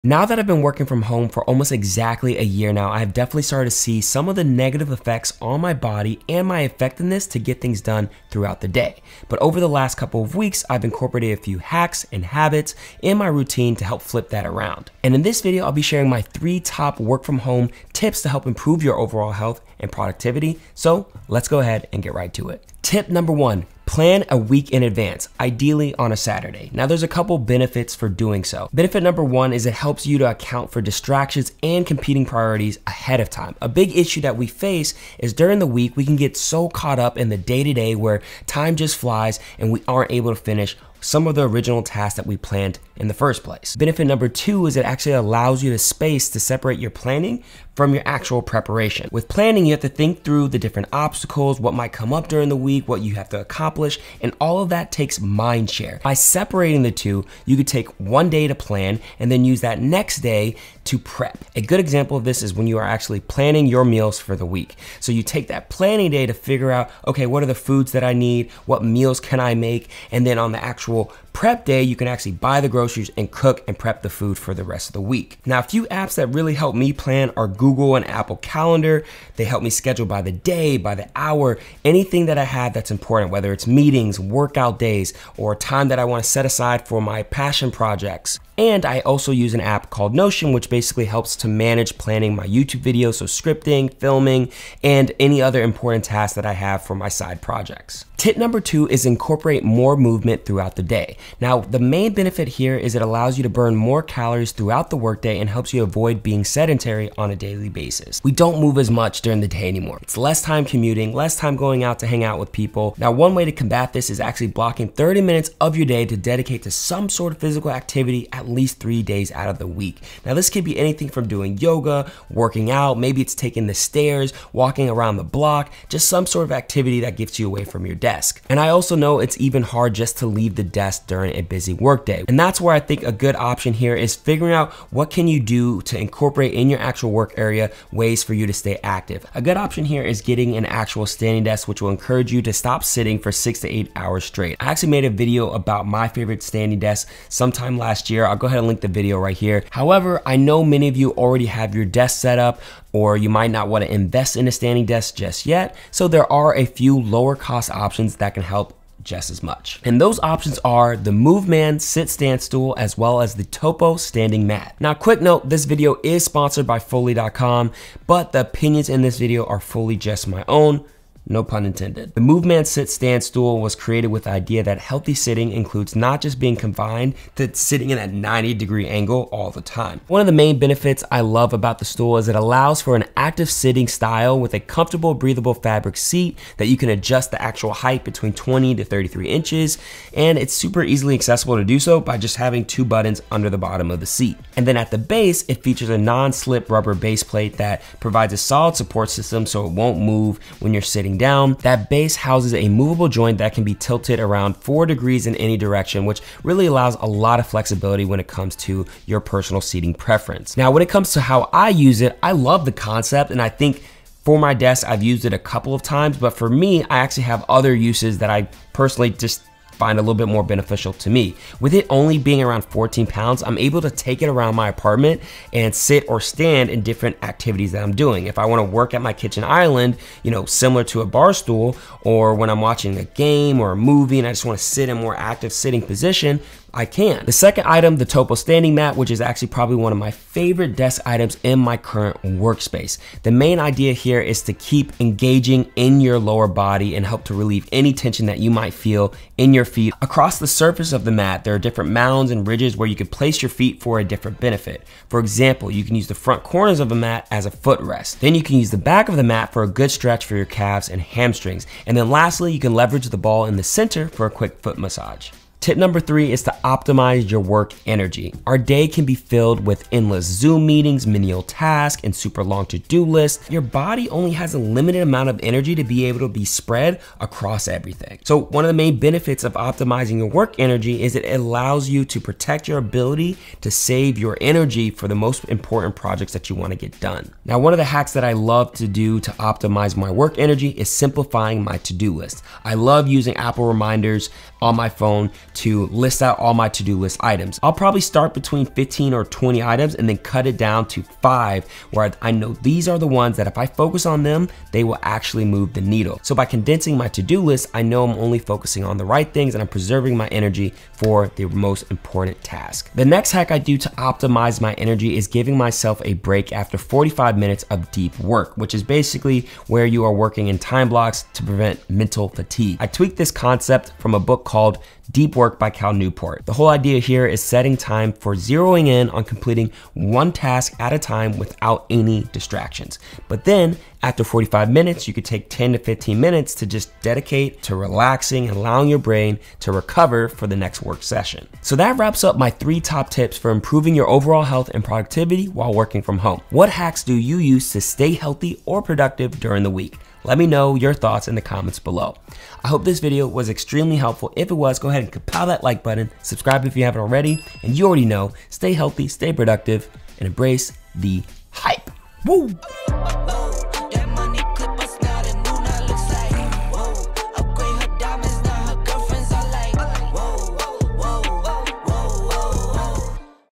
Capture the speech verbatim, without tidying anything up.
Now that I've been working from home for almost exactly a year now, I have definitely started to see some of the negative effects on my body and my effectiveness to get things done throughout the day. But over the last couple of weeks, I've incorporated a few hacks and habits in my routine to help flip that around. And in this video, I'll be sharing my three top work from home tips to help improve your overall health and productivity. So let's go ahead and get right to it. Tip number one. Plan a week in advance, ideally on a Saturday. Now there's a couple benefits for doing so. Benefit number one is it helps you to account for distractions and competing priorities ahead of time. A big issue that we face is during the week, we can get so caught up in the day-to-day where time just flies and we aren't able to finish some of the original tasks that we planned in the first place. Benefit number two is it actually allows you the space to separate your planning from your actual preparation. With planning, you have to think through the different obstacles, what might come up during the week, what you have to accomplish, and all of that takes mind share. By separating the two, you could take one day to plan and then use that next day to prep. A good example of this is when you are actually planning your meals for the week. So you take that planning day to figure out, okay, what are the foods that I need? What meals can I make? And then on the actual prep day, you can actually buy the groceries and cook and prep the food for the rest of the week. Now, a few apps that really help me plan are Google and Apple Calendar. They help me schedule by the day, by the hour, anything that I have that's important, whether it's meetings, workout days, or time that I want to set aside for my passion projects. And I also use an app called Notion, which basically helps to manage planning my YouTube videos, so scripting, filming, and any other important tasks that I have for my side projects. Tip number two is incorporate more movement throughout the day. Now, the main benefit here is it allows you to burn more calories throughout the workday and helps you avoid being sedentary on a daily basis. We don't move as much during the day anymore. It's less time commuting, less time going out to hang out with people. Now, one way to combat this is actually blocking thirty minutes of your day to dedicate to some sort of physical activity at least three days out of the week. Now, this could be anything from doing yoga, working out, maybe it's taking the stairs, walking around the block, just some sort of activity that gets you away from your desk. And I also know it's even hard just to leave the desk during a busy workday. And that's where I think a good option here is figuring out what can you do to incorporate in your actual work area ways for you to stay active. A good option here is getting an actual standing desk, which will encourage you to stop sitting for six to eight hours straight. I actually made a video about my favorite standing desk sometime last year. I'll go ahead and link the video right here. However, I know many of you already have your desk set up, or you might not want to invest in a standing desk just yet. So there are a few lower cost options that can help just as much. And those options are the Moveman sit stand stool as well as the Topo standing mat. Now, quick note, this video is sponsored by Foley dot com, but the opinions in this video are fully just my own. No pun intended. The Moveman sit stand stool was created with the idea that healthy sitting includes not just being confined to sitting in a ninety degree angle all the time. One of the main benefits I love about the stool is it allows for an active sitting style with a comfortable, breathable fabric seat that you can adjust the actual height between twenty to thirty-three inches. And it's super easily accessible to do so by just having two buttons under the bottom of the seat. And then at the base, it features a non-slip rubber base plate that provides a solid support system so it won't move when you're sitting down. That base houses a movable joint that can be tilted around four degrees in any direction, which really allows a lot of flexibility when it comes to your personal seating preference. Now, when it comes to how I use it, I love the concept, and I think for my desk, I've used it a couple of times, but for me, I actually have other uses that I personally just find a little bit more beneficial to me. With it only being around fourteen pounds, I'm able to take it around my apartment and sit or stand in different activities that I'm doing. If I want to work at my kitchen island, you know, similar to a bar stool, or when I'm watching a game or a movie and I just want to sit in a more active sitting position, I can. The second item, the Topo standing mat, which is actually probably one of my favorite desk items in my current workspace. The main idea here is to keep engaging in your lower body and help to relieve any tension that you might feel in your feet. Across the surface of the mat, there are different mounds and ridges where you can place your feet for a different benefit. For example, you can use the front corners of a mat as a footrest. Then you can use the back of the mat for a good stretch for your calves and hamstrings. And then lastly, you can leverage the ball in the center for a quick foot massage. Tip number three is to optimize your work energy. Our day can be filled with endless Zoom meetings, menial tasks, and super long to-do lists. Your body only has a limited amount of energy to be able to be spread across everything. So one of the main benefits of optimizing your work energy is it allows you to protect your ability to save your energy for the most important projects that you want to get done. Now, one of the hacks that I love to do to optimize my work energy is simplifying my to-do list. I love using Apple reminders on my phone to list out all my to-do list items. I'll probably start between fifteen or twenty items and then cut it down to five, where I know these are the ones that if I focus on them, they will actually move the needle. So by condensing my to-do list, I know I'm only focusing on the right things and I'm preserving my energy for the most important task. The next hack I do to optimize my energy is giving myself a break after forty-five minutes of deep work, which is basically where you are working in time blocks to prevent mental fatigue. I tweaked this concept from a book called Deep Work by Cal Newport. The whole idea here is setting time for zeroing in on completing one task at a time without any distractions. But then after forty-five minutes, you could take ten to fifteen minutes to just dedicate to relaxing and allowing your brain to recover for the next work session. So that wraps up my three top tips for improving your overall health and productivity while working from home. What hacks do you use to stay healthy or productive during the week? Let me know your thoughts in the comments below. I hope this video was extremely helpful. If it was, go ahead and compile that like button, subscribe if you haven't already, and you already know, stay healthy, stay productive, and embrace the hype. Woo!